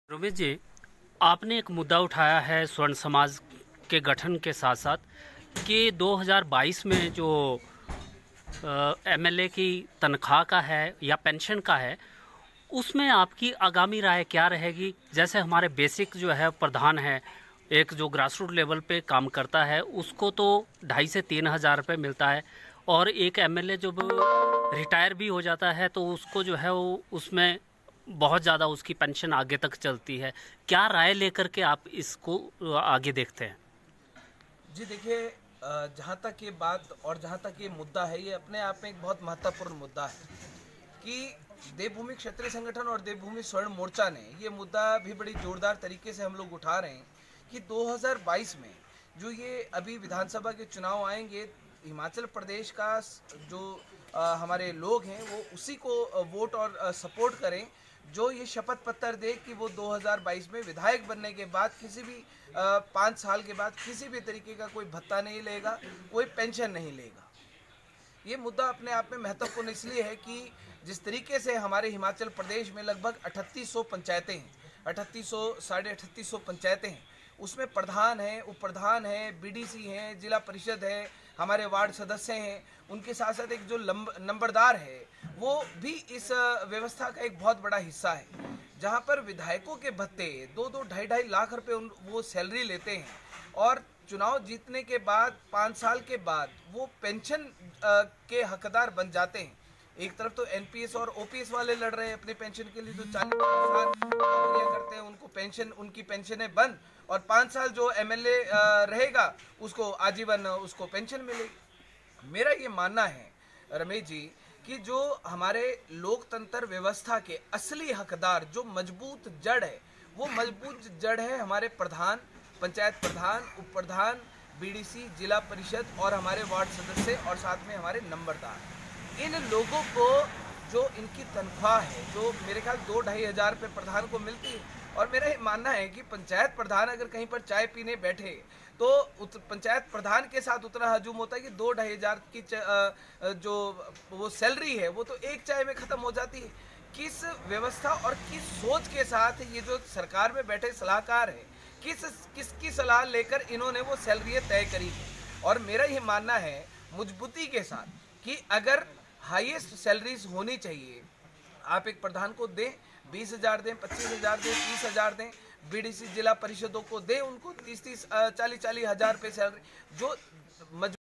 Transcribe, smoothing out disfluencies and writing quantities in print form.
रोमित जी, आपने एक मुद्दा उठाया है स्वर्ण समाज के गठन के साथ साथ कि 2022 में जो एमएलए की तनख्वाह का है या पेंशन का है, उसमें आपकी आगामी राय क्या रहेगी। जैसे हमारे बेसिक जो है प्रधान है, एक जो ग्रास रूट लेवल पे काम करता है, उसको तो 2,500 से 3,000 रुपये मिलता है, और एक एमएलए जब रिटायर भी हो जाता है तो उसको जो है वो उसमें बहुत ज़्यादा उसकी पेंशन आगे तक चलती है। क्या राय लेकर के आप इसको आगे देखते हैं? जी देखिए, जहाँ तक ये बात और जहाँ तक ये मुद्दा है, ये अपने आप में एक बहुत महत्वपूर्ण मुद्दा है कि देवभूमि क्षत्रिय संगठन और देवभूमि स्वर्ण मोर्चा ने ये मुद्दा भी बड़ी जोरदार तरीके से हम लोग उठा रहे हैं कि 2022 में जो ये अभी विधानसभा के चुनाव आएंगे, हिमाचल प्रदेश का जो हमारे लोग हैं वो उसी को वोट और सपोर्ट करें जो ये शपथ पत्र दे कि वो 2022 में विधायक बनने के बाद किसी भी 5 साल के बाद किसी भी तरीके का कोई भत्ता नहीं लेगा, कोई पेंशन नहीं लेगा। ये मुद्दा अपने आप में महत्वपूर्ण इसलिए है कि जिस तरीके से हमारे हिमाचल प्रदेश में लगभग 3800 पंचायतें हैं, 3800 साढ़े 3800 पंचायतें हैं, उसमें प्रधान हैं, उप प्रधान हैं, बीडीसी हैं, जिला परिषद है, हमारे वार्ड सदस्य हैं, उनके साथ साथ एक जो नंबरदार है वो भी इस व्यवस्था का एक बहुत बड़ा हिस्सा है, जहाँ पर विधायकों के भत्ते 2-2 ढाई लाख रुपए वो सैलरी लेते हैं और चुनाव जीतने के बाद 5 साल के बाद वो पेंशन के हकदार बन जाते हैं। एक तरफ तो एनपीएस और ओपीएस वाले लड़ रहे हैं अपने पेंशन के लिए, जो 40 साल नौकरियां करते हैं उनको पेंशन, उनकी पेंशनें बंद, और 5 साल जो एमएलए रहेगा उसको आजीवन उसको पेंशन मिलेगी। मेरा ये मानना है रमेश जी कि जो हमारे लोकतंत्र व्यवस्था के असली हकदार, जो मजबूत जड़ है, वो मजबूत जड़ है हमारे प्रधान, पंचायत प्रधान, उप प्रधान, बीडीसी, जिला परिषद और हमारे वार्ड सदस्य और साथ में हमारे नंबरदार। इन लोगों को जो इनकी तनख्वाह है, जो मेरे ख्याल 2-2.5 हज़ार रुपये प्रधान को मिलती है, और मेरा ये मानना है कि पंचायत प्रधान अगर कहीं पर चाय पीने बैठे तो पंचायत प्रधान के साथ उतना हजूम होता है कि 2-2.5 हज़ार की जो वो सैलरी है वो तो एक चाय में ख़त्म हो जाती है। किस व्यवस्था और किस सोच के साथ ये जो सरकार में बैठे सलाहकार है, किसकी सलाह लेकर इन्होंने वो सैलरी तय करी है। और मेरा ये मानना है मजबूती के साथ कि अगर हाईएस्ट सैलरीज होनी चाहिए, आप एक प्रधान को दें 20 हज़ार दें, 25 हज़ार दें, 30 हज़ार दें, बीडीसी जिला परिषदों को दें उनको 30-40 हज़ार रुपये सैलरी, जो